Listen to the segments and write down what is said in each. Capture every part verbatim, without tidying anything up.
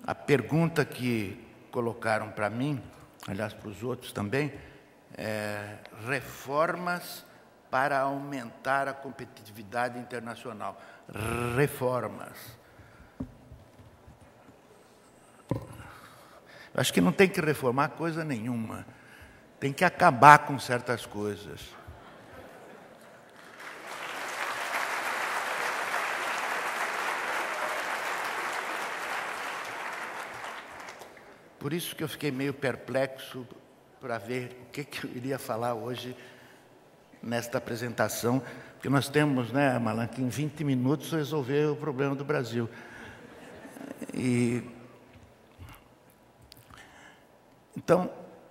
a pergunta que colocaram para mim, aliás, para os outros também, é reformas para aumentar a competitividade internacional. Reformas. Eu acho que não tem que reformar coisa nenhuma. Tem que acabar com certas coisas. Por isso que eu fiquei meio perplexo para ver o que, que eu iria falar hoje nesta apresentação, porque nós temos, né, Malan, que em vinte minutos resolver o problema do Brasil. E, então,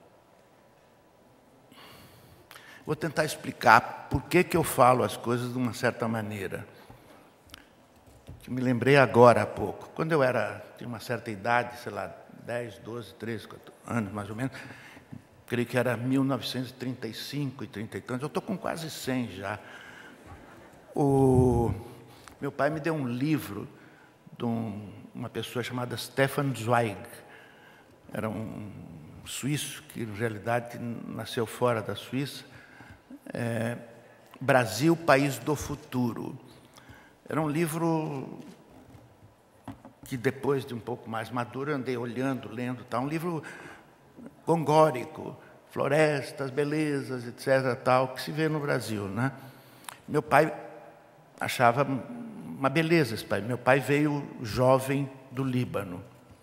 vou tentar explicar por que, que eu falo as coisas de uma certa maneira. Que me lembrei agora há pouco. Quando eu era, tinha uma certa idade, sei lá, dez, doze, treze, quatorze anos, mais ou menos, creio que era mil novecentos e trinta e cinco e trinta e tantos, eu estou com quase cem já. O meu pai me deu um livro de um, uma pessoa chamada Stefan Zweig. Era um suíço que, em realidade, nasceu fora da Suíça. É, Brasil, País do Futuro. Era um livro que, depois de um pouco mais maduro, eu andei olhando, lendo. Tá? Um livro gongórico, florestas, belezas, etcétera, tal, que se vê no Brasil. Né? Meu pai achava uma beleza esse pai. Meu pai veio jovem do Líbano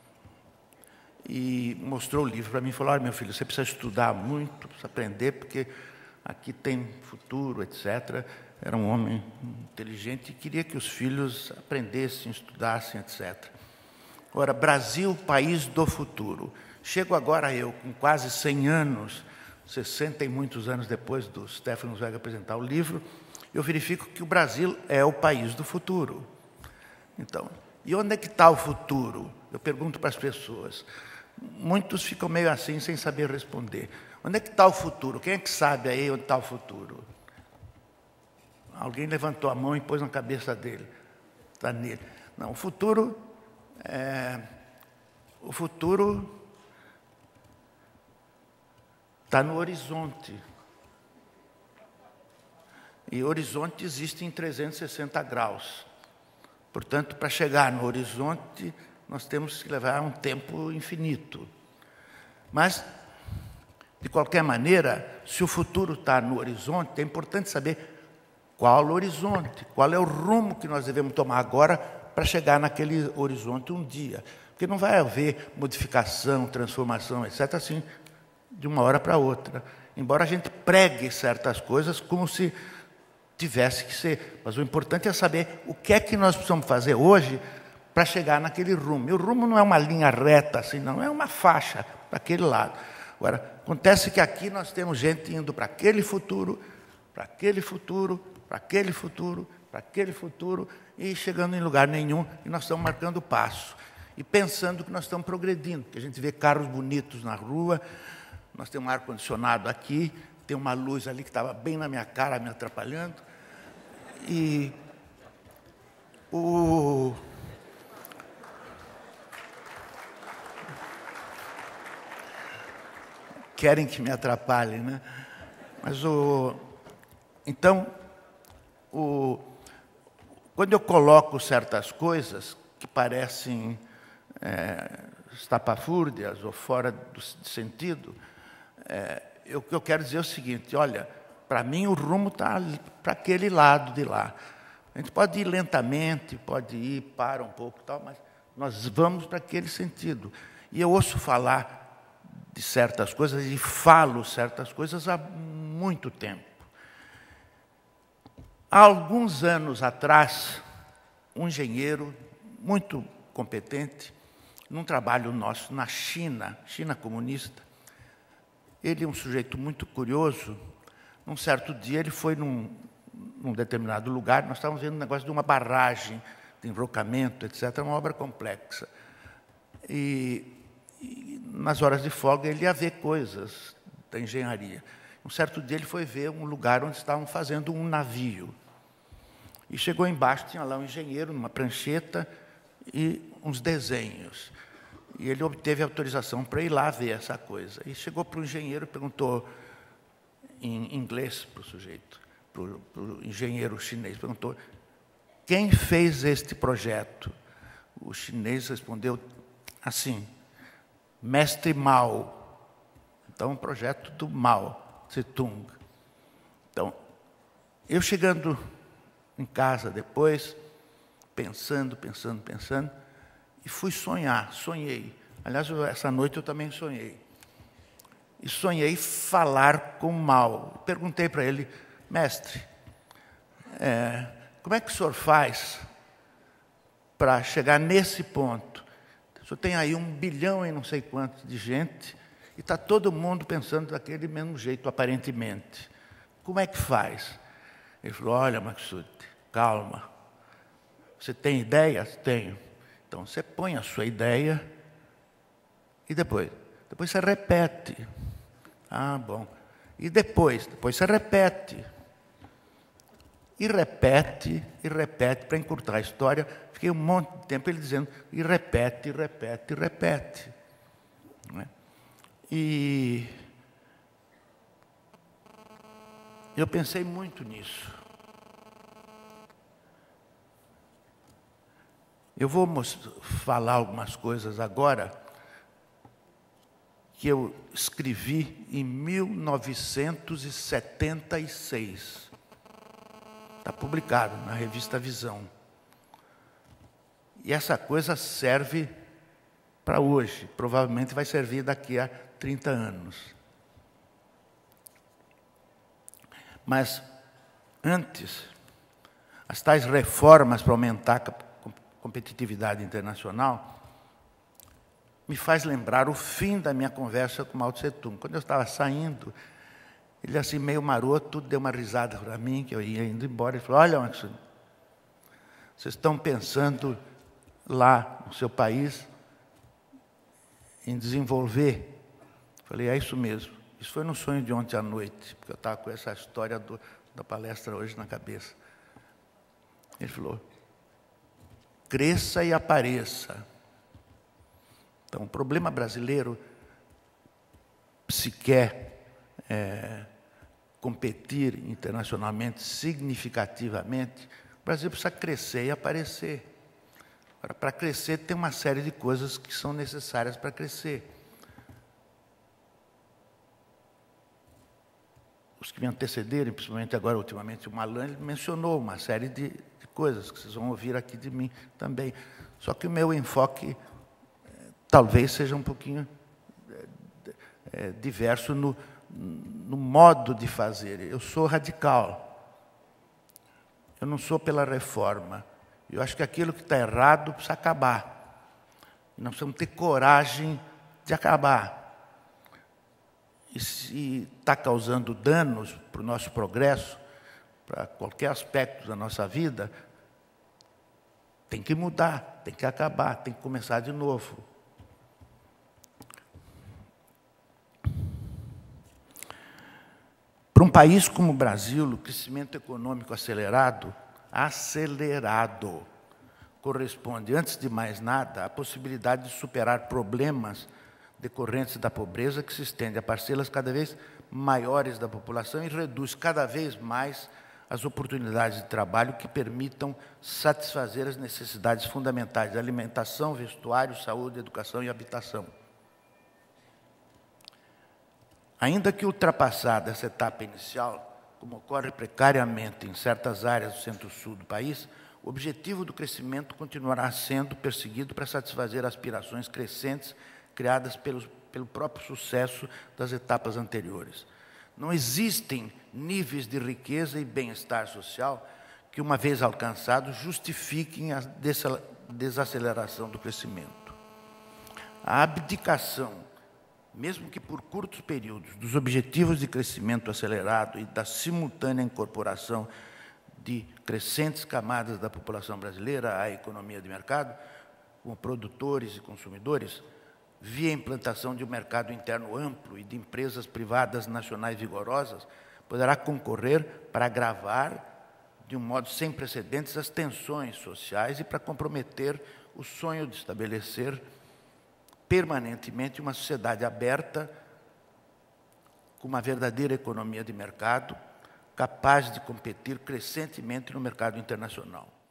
e mostrou o livro para mim e falou: olha, meu filho, você precisa estudar muito, precisa aprender, porque aqui tem futuro, etcétera. Era um homem inteligente e queria que os filhos aprendessem, estudassem, etcétera. Agora, Brasil, país do futuro. Chego agora eu, com quase cem anos, sessenta e muitos anos depois do Stefan Zweig apresentar o livro, eu verifico que o Brasil é o país do futuro. Então, e onde é que está o futuro? Eu pergunto para as pessoas. Muitos ficam meio assim, sem saber responder. Onde é que está o futuro? Quem é que sabe aí onde está o futuro? Alguém levantou a mão e pôs na cabeça dele. Está nele. Não, o futuro é, o futuro está no horizonte. E o horizonte existe em trezentos e sessenta graus. Portanto, para chegar no horizonte, nós temos que levar um tempo infinito. Mas, de qualquer maneira, se o futuro está no horizonte, é importante saber qual o horizonte, qual é o rumo que nós devemos tomar agora para chegar naquele horizonte um dia. Porque não vai haver modificação, transformação, etcétera, assim, de uma hora para outra. Embora a gente pregue certas coisas como se tivesse que ser. Mas o importante é saber o que é que nós precisamos fazer hoje para chegar naquele rumo. E o rumo não é uma linha reta, assim, não, é uma faixa para aquele lado. Agora, acontece que aqui nós temos gente indo para aquele futuro, para aquele futuro, para aquele futuro, para aquele futuro, e chegando em lugar nenhum, e nós estamos marcando passo. E pensando que nós estamos progredindo, que a gente vê carros bonitos na rua, nós temos um ar-condicionado aqui, tem uma luz ali que estava bem na minha cara, me atrapalhando, e o... querem que me atrapalhem, né? Mas o... Então, o... quando eu coloco certas coisas que parecem é, estapafúrdias ou fora do sentido, é, eu, o que eu quero dizer é o seguinte: olha, para mim o rumo está para aquele lado de lá. A gente pode ir lentamente, pode ir, para um pouco, tal, mas nós vamos para aquele sentido. E eu ouço falar de certas coisas e falo certas coisas há muito tempo. Há alguns anos atrás, um engenheiro muito competente, num trabalho nosso na China, China comunista, ele é um sujeito muito curioso. Num certo dia, ele foi num, num determinado lugar, nós estávamos vendo um negócio de uma barragem, de enrocamento, etcétera, uma obra complexa. E, e nas horas de folga, ele ia ver coisas da engenharia. Um certo dia, ele foi ver um lugar onde estavam fazendo um navio. E chegou embaixo, tinha lá um engenheiro, numa prancheta, e uns desenhos. E ele obteve autorização para ir lá ver essa coisa. E chegou para o engenheiro e perguntou, em inglês para o sujeito, para o engenheiro chinês, perguntou, quem fez este projeto? O chinês respondeu assim, Mestre Mao. Então, um projeto do Mao Tse-tung. Então, eu chegando em casa depois, pensando, pensando, pensando, e fui sonhar, sonhei. Aliás, essa noite eu também sonhei. E sonhei falar com Mao. Perguntei para ele, mestre, é, como é que o senhor faz para chegar nesse ponto? O senhor tem aí um bilhão e não sei quanto de gente, e está todo mundo pensando daquele mesmo jeito, aparentemente. Como é que faz? Ele falou, olha, Maksud, calma. Você tem ideias? Tenho. Então, você põe a sua ideia e depois? Depois você repete. Ah, bom. E depois? Depois você repete. E repete, e repete, para encurtar a história. Fiquei um monte de tempo ele dizendo, e repete, e repete, e repete. Não é? E eu pensei muito nisso. Eu vou falar algumas coisas agora que eu escrevi em mil novecentos e setenta e seis. Está publicado na revista Visão. E essa coisa serve para hoje, provavelmente vai servir daqui a trinta anos. Mas, antes, as tais reformas para aumentar a competitividade internacional me faz lembrar o fim da minha conversa com Mao Tse-tung. Quando eu estava saindo, ele assim, meio maroto, deu uma risada para mim, que eu ia indo embora, e falou, olha, Maksud, vocês estão pensando lá no seu país em desenvolver? Falei, é isso mesmo. Isso foi no sonho de ontem à noite, porque eu estava com essa história do, da palestra hoje na cabeça. Ele falou, cresça e apareça. Então, o problema brasileiro, se quer é, competir internacionalmente significativamente, o Brasil precisa crescer e aparecer. Agora, para crescer, tem uma série de coisas que são necessárias para crescer. Os que me antecederem, principalmente agora, ultimamente, o Malan, ele mencionou uma série de, de coisas que vocês vão ouvir aqui de mim também. Só que o meu enfoque talvez seja um pouquinho é, diverso no, no modo de fazer. Eu sou radical. Eu não sou pela reforma. Eu acho que aquilo que está errado precisa acabar. Nós precisamos ter coragem de acabar. E se está causando danos para o nosso progresso, para qualquer aspecto da nossa vida, tem que mudar, tem que acabar, tem que começar de novo. Para um país como o Brasil, o crescimento econômico acelerado, acelerado, corresponde, antes de mais nada, à possibilidade de superar problemas decorrentes da pobreza que se estende a parcelas cada vez maiores da população e reduz cada vez mais as oportunidades de trabalho que permitam satisfazer as necessidades fundamentais de alimentação, vestuário, saúde, educação e habitação. Ainda que ultrapassada essa etapa inicial, como ocorre precariamente em certas áreas do centro-sul do país, o objetivo do crescimento continuará sendo perseguido para satisfazer aspirações crescentes criadas pelo, pelo próprio sucesso das etapas anteriores. Não existem níveis de riqueza e bem-estar social que, uma vez alcançados, justifiquem a desaceleração do crescimento. A abdicação, mesmo que por curtos períodos, dos objetivos de crescimento acelerado e da simultânea incorporação de crescentes camadas da população brasileira à economia de mercado, como produtores e consumidores, via implantação de um mercado interno amplo e de empresas privadas nacionais vigorosas, poderá concorrer para agravar, de um modo sem precedentes, as tensões sociais e para comprometer o sonho de estabelecer permanentemente uma sociedade aberta, com uma verdadeira economia de mercado, capaz de competir crescentemente no mercado internacional.